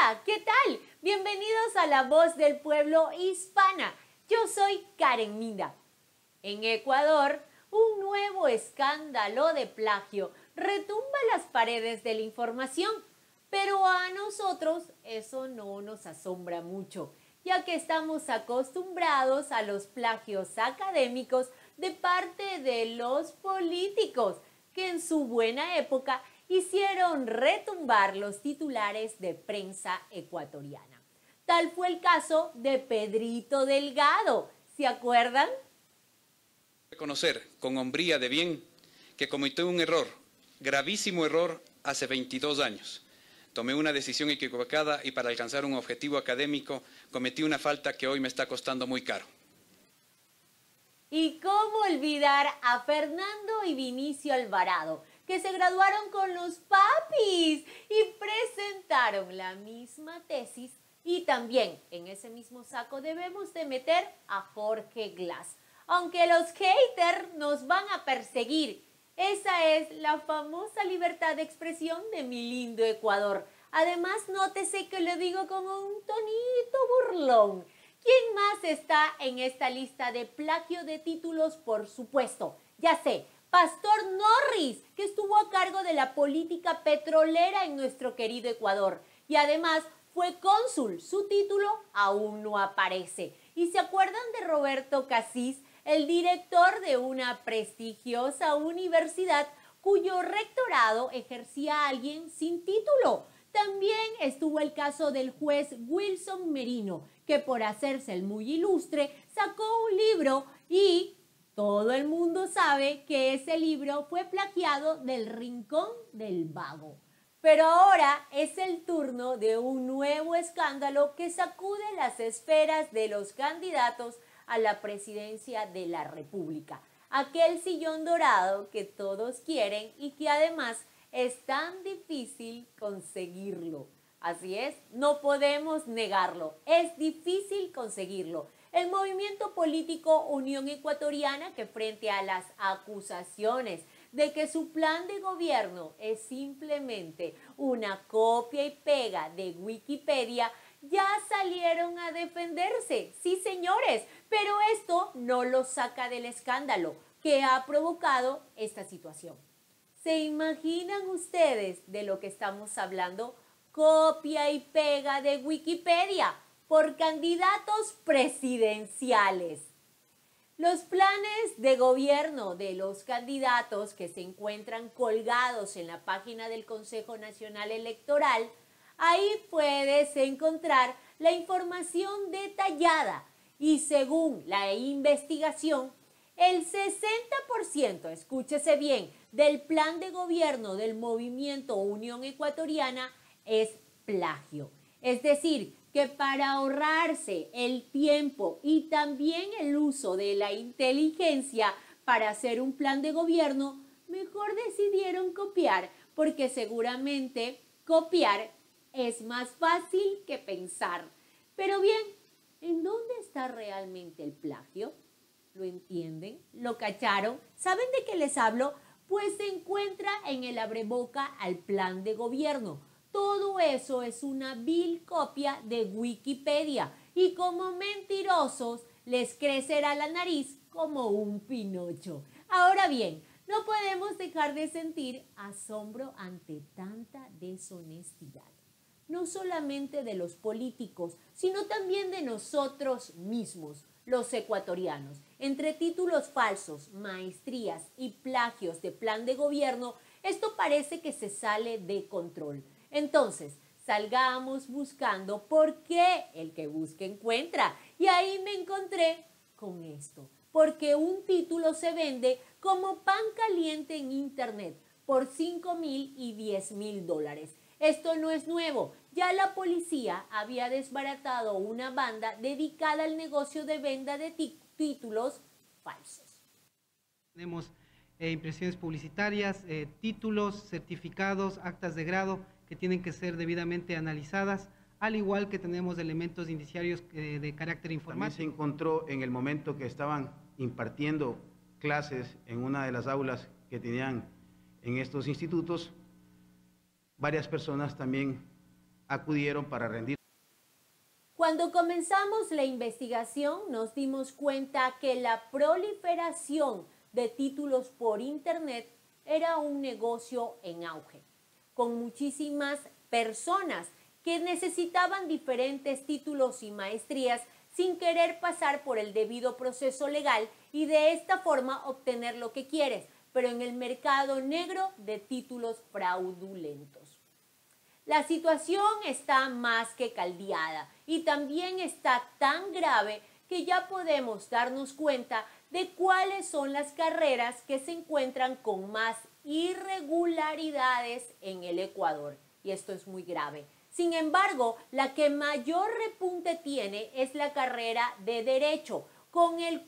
Hola, ¿qué tal? Bienvenidos a La Voz del Pueblo Hispana. Yo soy Karen Minda. En Ecuador, un nuevo escándalo de plagio retumba las paredes de la información, pero a nosotros eso no nos asombra mucho, ya que estamos acostumbrados a los plagios académicos de parte de los políticos, que en su buena época hicieron retumbar los titulares de prensa ecuatoriana. Tal fue el caso de Pedrito Delgado, ¿se acuerdan? Reconocer con hombría de bien que cometí un error, gravísimo error, hace 22 años. Tomé una decisión equivocada y para alcanzar un objetivo académico cometí una falta que hoy me está costando muy caro. ¿Y cómo olvidar a Fernando y Vinicio Alvarado, que se graduaron con los papis y presentaron la misma tesis? Y también en ese mismo saco debemos de meter a Jorge Glass, aunque los haters nos van a perseguir. Esa es la famosa libertad de expresión de mi lindo Ecuador. Además, nótese que lo digo con un tonito burlón. ¿Quién más está en esta lista de plagio de títulos? Por supuesto, ya sé, Pastor Norris, que estuvo a cargo de la política petrolera en nuestro querido Ecuador. Y además fue cónsul, su título aún no aparece. ¿Y se acuerdan de Roberto Casís, el director de una prestigiosa universidad cuyo rectorado ejercía alguien sin título? También estuvo el caso del juez Wilson Merino, que por hacerse el muy ilustre sacó un libro y todo el mundo sabe que ese libro fue plagiado del Rincón del Vago. Pero ahora es el turno de un nuevo escándalo que sacude las esferas de los candidatos a la presidencia de la República. Aquel sillón dorado que todos quieren y que además es tan difícil conseguirlo. Así es, no podemos negarlo, es difícil conseguirlo. El movimiento político Unión Ecuatoriana, que frente a las acusaciones de que su plan de gobierno es simplemente una copia y pega de Wikipedia, ya salieron a defenderse. Sí, señores, pero esto no los saca del escándalo que ha provocado esta situación. ¿Se imaginan ustedes de lo que estamos hablando? Copia y pega de Wikipedia por candidatos presidenciales. Los planes de gobierno de los candidatos que se encuentran colgados en la página del Consejo Nacional Electoral, ahí puedes encontrar la información detallada y según la investigación, el 60%, escúchese bien, del plan de gobierno del movimiento Unión Ecuatoriana es plagio. Es decir, que para ahorrarse el tiempo y también el uso de la inteligencia para hacer un plan de gobierno, mejor decidieron copiar, porque seguramente copiar es más fácil que pensar. Pero bien, ¿en dónde está realmente el plagio? ¿Lo entienden? ¿Lo cacharon? ¿Saben de qué les hablo? Pues se encuentra en el abreboca al plan de gobierno. Todo eso es una vil copia de Wikipedia y como mentirosos les crecerá la nariz como un pinocho. Ahora bien, no podemos dejar de sentir asombro ante tanta deshonestidad. No solamente de los políticos, sino también de nosotros mismos, los ecuatorianos. Entre títulos falsos, maestrías y plagios de plan de gobierno, esto parece que se sale de control. Entonces, salgamos buscando porque el que busca encuentra. Y ahí me encontré con esto, porque un título se vende como pan caliente en internet por 5,000 y 10,000 dólares. Esto no es nuevo, ya la policía había desbaratado una banda dedicada al negocio de venta de títulos falsos. Tenemos impresiones publicitarias, títulos, certificados, actas de grado que tienen que ser debidamente analizadas, al igual que tenemos elementos indiciarios de carácter informático. También se encontró en el momento que estaban impartiendo clases en una de las aulas que tenían en estos institutos, varias personas también acudieron para rendir. Cuando comenzamos la investigación nos dimos cuenta que la proliferación de títulos por Internet era un negocio en auge, con muchísimas personas que necesitaban diferentes títulos y maestrías sin querer pasar por el debido proceso legal y de esta forma obtener lo que quieres, pero en el mercado negro de títulos fraudulentos. La situación está más que caldeada y también está tan grave que ya podemos darnos cuenta de cuáles son las carreras que se encuentran con más irregularidades en el Ecuador. Y esto es muy grave. Sin embargo, la que mayor repunte tiene es la carrera de Derecho, con el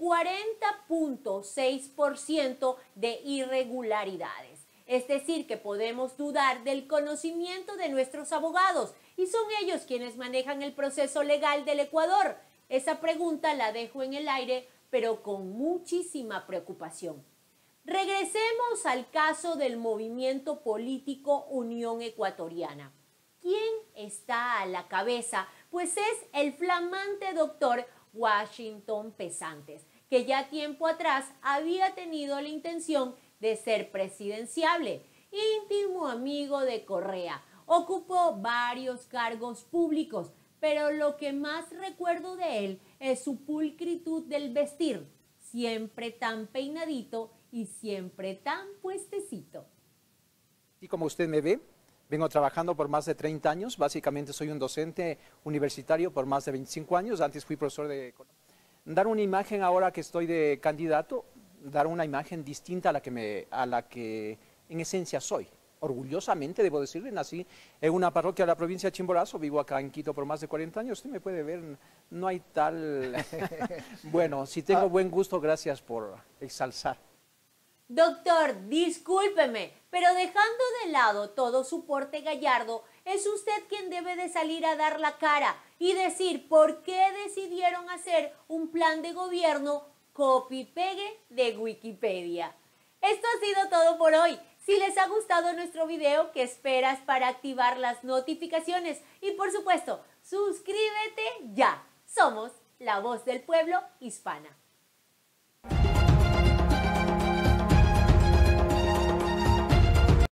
40.6% de irregularidades. Es decir, que podemos dudar del conocimiento de nuestros abogados y son ellos quienes manejan el proceso legal del Ecuador. Esa pregunta la dejo en el aire, pero con muchísima preocupación. Regresemos al caso del movimiento político Unión Ecuatoriana. ¿Quién está a la cabeza? Pues es el flamante doctor Washington Pesantes, que ya tiempo atrás había tenido la intención de ser presidenciable, íntimo amigo de Correa. Ocupó varios cargos públicos, pero lo que más recuerdo de él es su pulcritud del vestir, siempre tan peinadito y siempre tan puestecito. Y como usted me ve, vengo trabajando por más de 30 años, básicamente soy un docente universitario por más de 25 años, antes fui profesor de economía. Dar una imagen ahora que estoy de candidato, dar una imagen distinta a la que en esencia soy. Orgullosamente, debo decirle, nací en una parroquia de la provincia de Chimborazo, vivo acá en Quito por más de 40 años, usted me puede ver, no hay tal... Bueno, si tengo buen gusto, gracias por exalzar. Doctor, discúlpeme, pero dejando de lado todo su porte gallardo, es usted quien debe de salir a dar la cara y decir por qué decidieron hacer un plan de gobierno copy-pegue de Wikipedia. Esto ha sido todo por hoy. Si les ha gustado nuestro video, ¿qué esperas para activar las notificaciones? Y por supuesto, suscríbete ya. Somos la voz del pueblo hispana.